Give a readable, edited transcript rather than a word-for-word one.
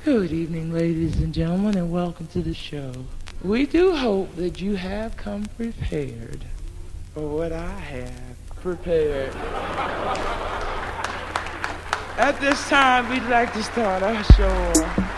Good evening, ladies and gentlemen, and welcome to the show. We do hope that you have come prepared for what I have prepared. At this time, we'd like to start our show off